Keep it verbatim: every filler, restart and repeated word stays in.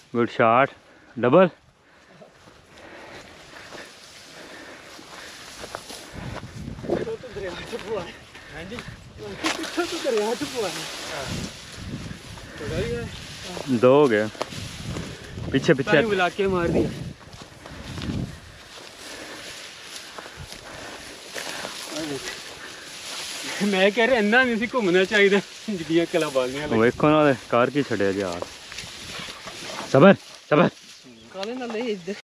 Good shot double. दो हो गए पीछे पीछे मिला के मार दिया। मैं कह रहा इन्ना नहीं घूमना चाहिए जिद्दियां कला बालियां वेखो ना कार की छड़िया जी यार। सबर सबर काले नाले इधर